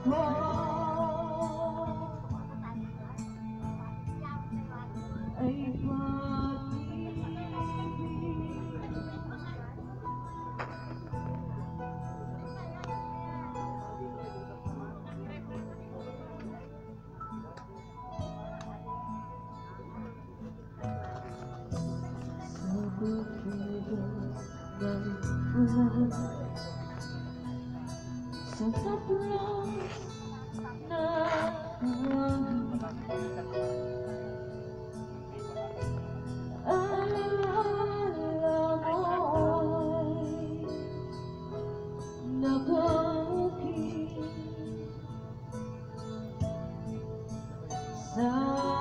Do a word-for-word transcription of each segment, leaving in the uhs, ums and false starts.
Sa tablong na alaala mo'y nakauki sa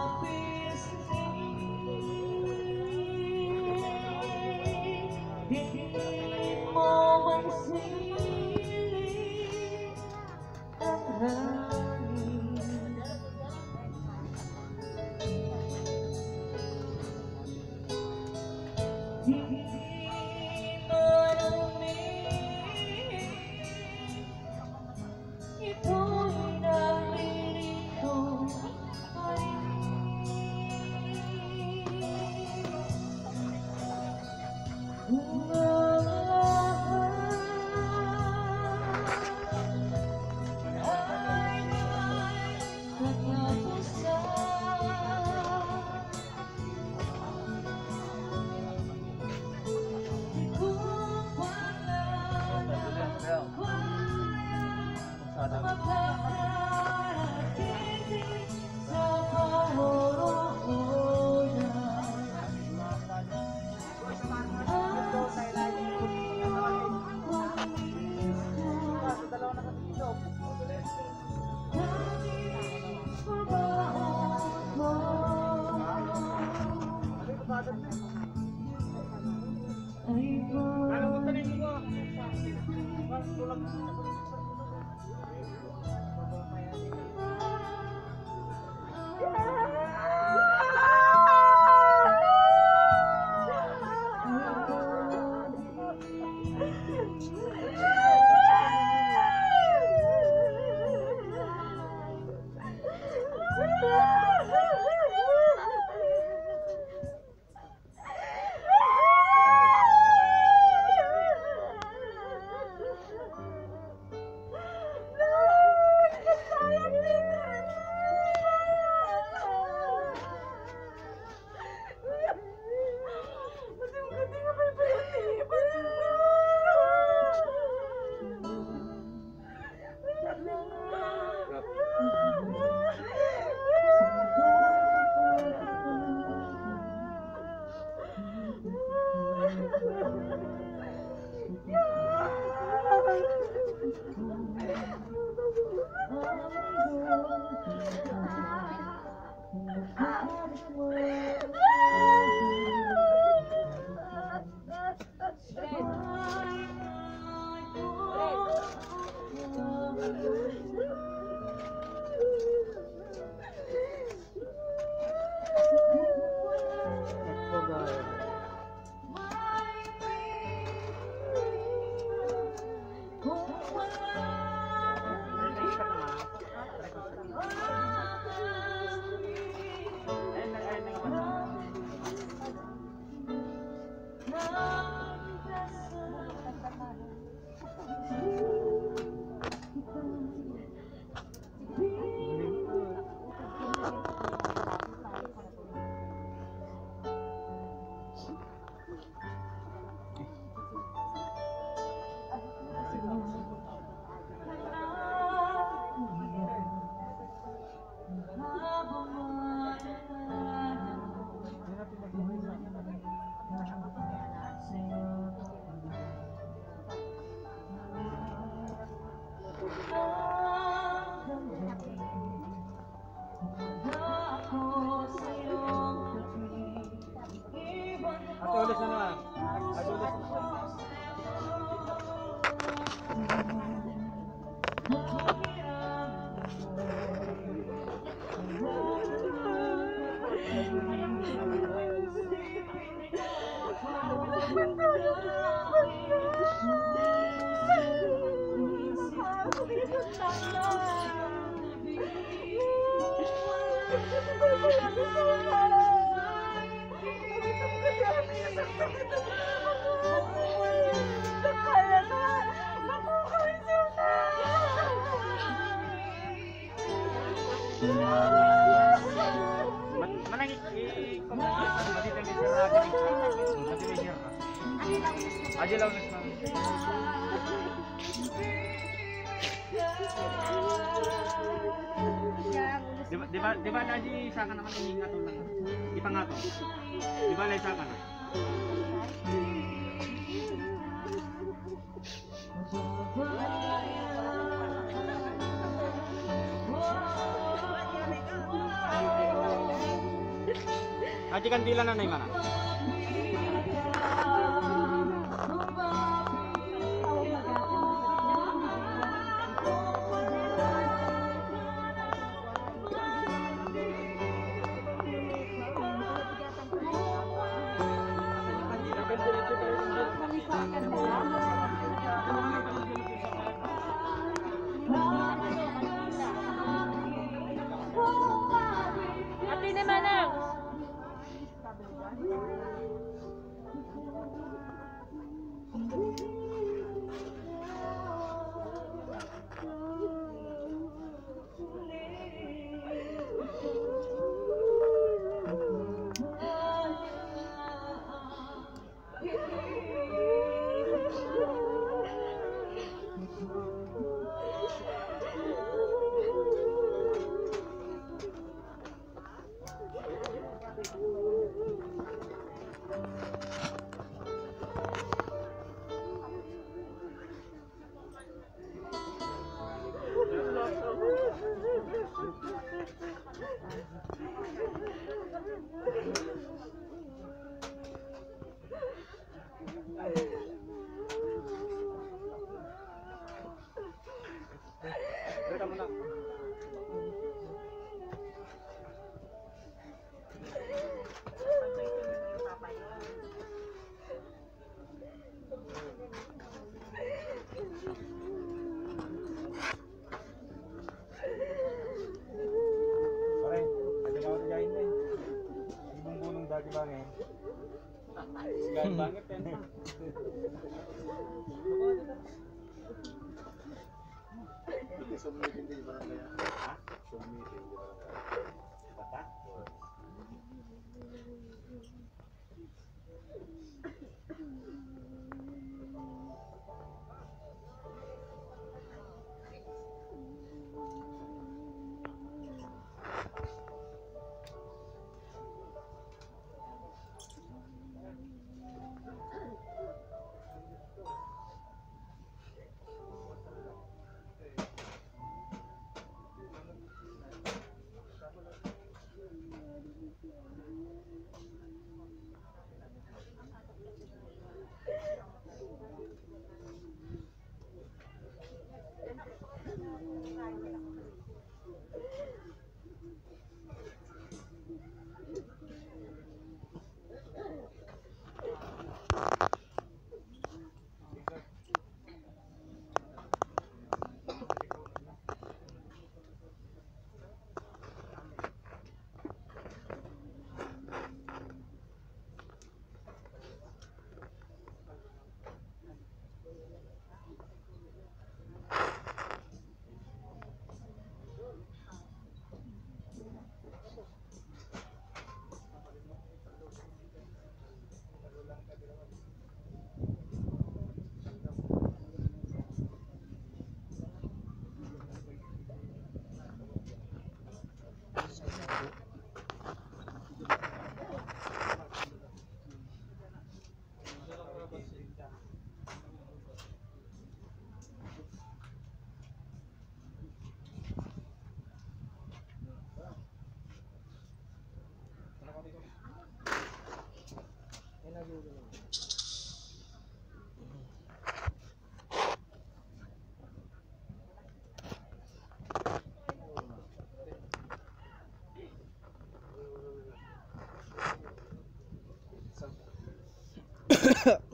pisngi. Di mo mansilip ang hangin, di marumi. Ito'y naririto pa rin. Record Manang i-comment ko dito ni Sir Adi. Adi ni Sir. Adi law next ma'am. Di ba di ba di ba Adi isa ka naman ihinga to lang. Ipangato. Di ba isa ka na? Aji kandila na na mana? Ate na manang. Gaya banget kan? Submitin din parang kaya. Ha? Submitin din parang kaya. Bata?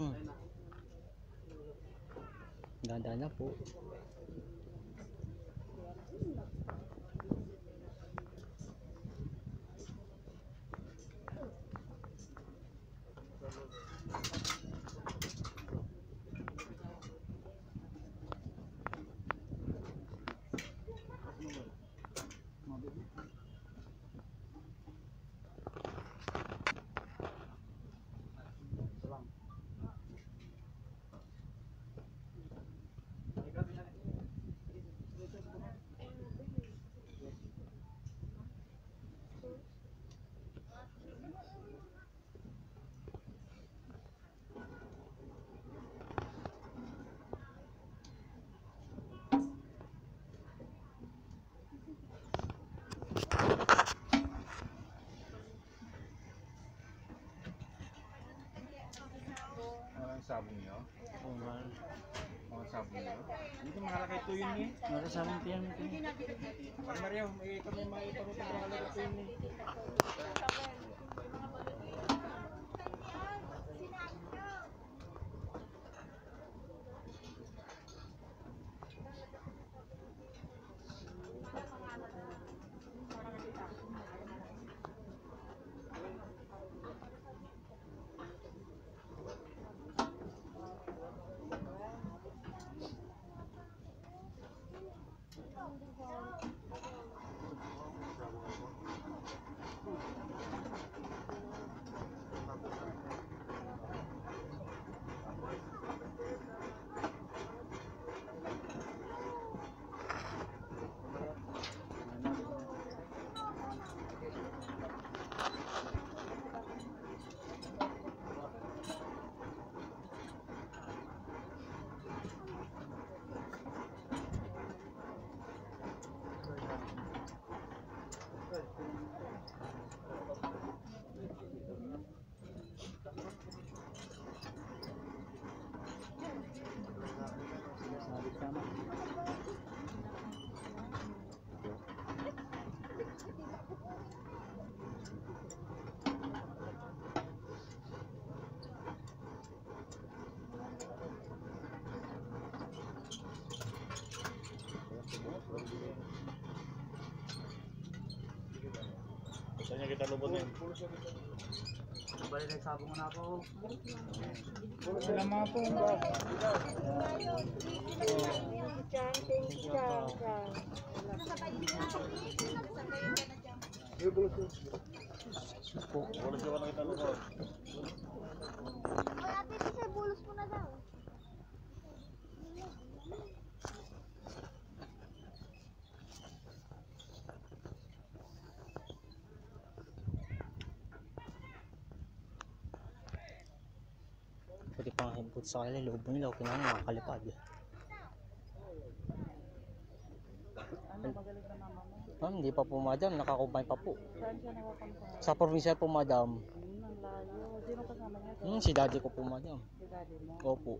Dahan-dahan na po. ito yun eh. Nakasamang tiyan mo ito. Mari Mario, may kami may parutin ng halaga ito yun eh. Saan niya kita lubutin? Balik na sabong na ako. Sila mga po. Bulos ka ba na kita lubot? Oy, ate, kasi bulos mo na daw. Pwede pang himpot sa kanila, lobo nila, okay na nakakalipad. Ma'am, hindi pa po madam, nakakumpay pa po. Saan siya nakakampa? Sa provincial po madam. Hmm, ang layo. Sino kasama niya? Hmm, si daddy ko po madam. Si daddy mo. Opo.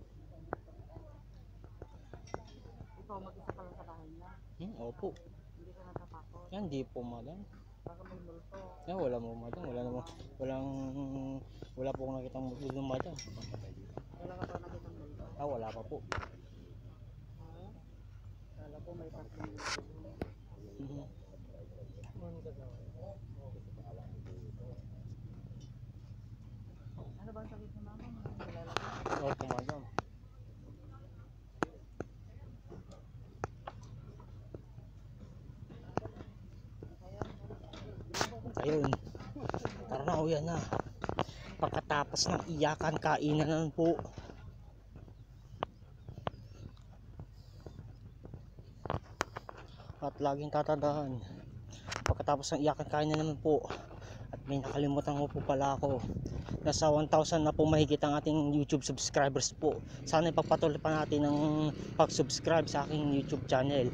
Ikaw mag-isa ka lang sa bahay niya. Hmm, opo. Hindi ka natatakot. Yan, di po madam. Baka may multo. Yan, wala mo madam, wala naman, walang, wala po akong nakitang multo ng madam. Wala ka pa nakitang multo. Ah, wala pa po. Ha? Kala ko may tatlong multo. Mhm. Ano ba ang sakit mo mama? Kilala ko. Opo madam. Ayun. Tara na, uyan na. Pagkatapos ng iyakan, kainan na po. At laging tatandaan, pagkatapos ng iyakan, kainan na naman po. At may nakalimutan ko po pala ako. Nasa one thousand na po mahigit ang ating YouTube subscribers po. Sana ipagpatuloy pa natin ang pag-subscribe sa aking YouTube channel.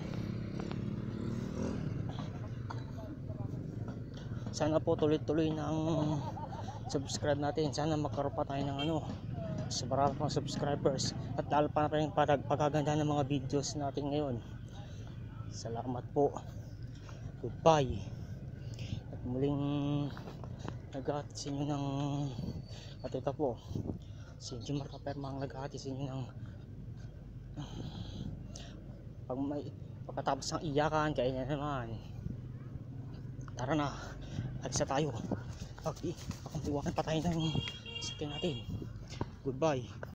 Sana po tuloy-tuloy na ang subscribe natin. Sana magkaroon pa tayo ng ano, sa marami pang subscribers. At lalo pa natin pag pagaganda ng mga videos natin ngayon. Salamat po. Goodbye. At muling nag-aati sa inyo ng, at ito po si Jimar Kaperma ang nag-aati sa inyo ng pag may, pagkatapos ng iyakan, kaya na naman. Tara na, agsa tayo. Okay, pakampiwakan pa tayo ng sakyan natin. Goodbye.